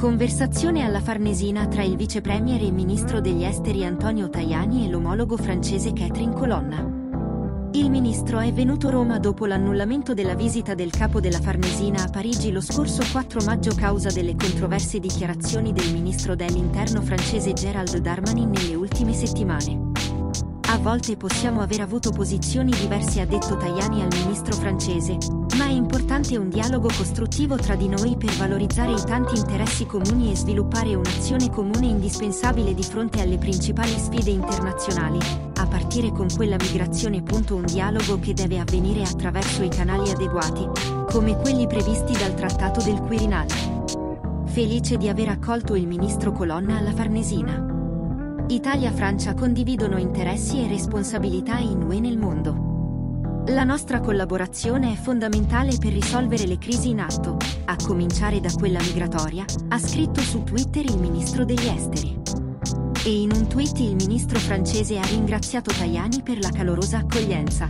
Conversazione alla Farnesina tra il vice premier e ministro degli esteri Antonio Tajani e l'omologo francese Catherine Colonna. Il ministro è venuto a Roma dopo l'annullamento della visita del capo della Farnesina a Parigi lo scorso 4 maggio causa delle controverse dichiarazioni del ministro dell'interno francese Gérald Darmanin nelle ultime settimane. A volte possiamo aver avuto posizioni diverse, ha detto Tajani al ministro francese, ma è importante un dialogo costruttivo tra di noi per valorizzare i tanti interessi comuni e sviluppare un'azione comune indispensabile di fronte alle principali sfide internazionali, a partire con quella migrazione. Un dialogo che deve avvenire attraverso i canali adeguati, come quelli previsti dal Trattato del Quirinale. Felice di aver accolto il ministro Colonna alla Farnesina. Italia e Francia condividono interessi e responsabilità in UE nel mondo. La nostra collaborazione è fondamentale per risolvere le crisi in atto, a cominciare da quella migratoria, ha scritto su Twitter il ministro degli esteri. E in un tweet il ministro francese ha ringraziato Tajani per la calorosa accoglienza.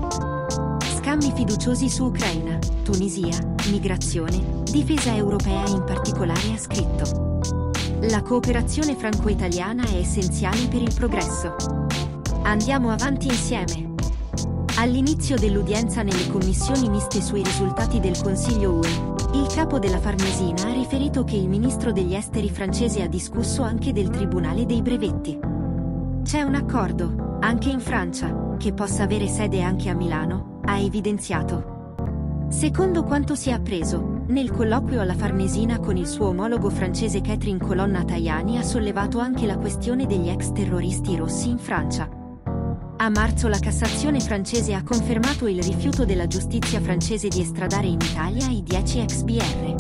Scambi fiduciosi su Ucraina, Tunisia, migrazione, difesa europea in particolare, ha scritto. La cooperazione franco-italiana è essenziale per il progresso. Andiamo avanti insieme. All'inizio dell'udienza nelle commissioni miste sui risultati del Consiglio UE, il capo della Farnesina ha riferito che il ministro degli esteri francese ha discusso anche del Tribunale dei brevetti. C'è un accordo, anche in Francia, che possa avere sede anche a Milano, ha evidenziato. Secondo quanto si è appreso, nel colloquio alla Farnesina con il suo omologo francese Catherine Colonna, Tajani ha sollevato anche la questione degli ex terroristi rossi in Francia. A marzo la Cassazione francese ha confermato il rifiuto della giustizia francese di estradare in Italia i 10 ex BR.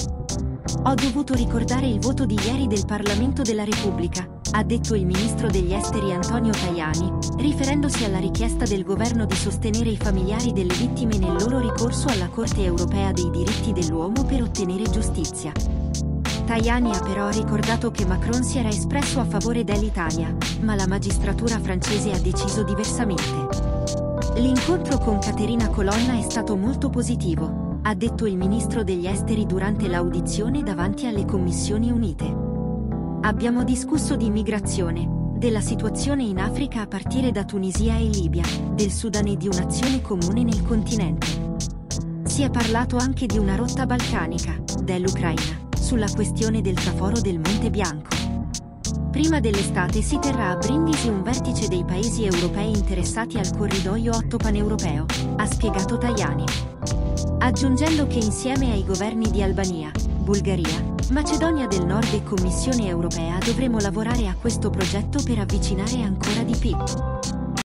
Ho dovuto ricordare il voto di ieri del Parlamento della Repubblica, ha detto il ministro degli esteri Antonio Tajani, riferendosi alla richiesta del governo di sostenere i familiari delle vittime nel loro ricorso alla Corte europea dei diritti dell'uomo per ottenere giustizia. Tajani ha però ricordato che Macron si era espresso a favore dell'Italia, ma la magistratura francese ha deciso diversamente. L'incontro con Catherine Colonna è stato molto positivo, ha detto il ministro degli esteri durante l'audizione davanti alle Commissioni Unite. Abbiamo discusso di migrazione, della situazione in Africa a partire da Tunisia e Libia, del Sudan e di un'azione comune nel continente. Si è parlato anche di una rotta balcanica, dell'Ucraina, sulla questione del traforo del Monte Bianco. Prima dell'estate si terrà a Brindisi un vertice dei paesi europei interessati al corridoio 8 paneuropeo, ha spiegato Tajani. Aggiungendo che insieme ai governi di Albania, Bulgaria, Macedonia del Nord e Commissione europea dovremo lavorare a questo progetto per avvicinare ancora di più.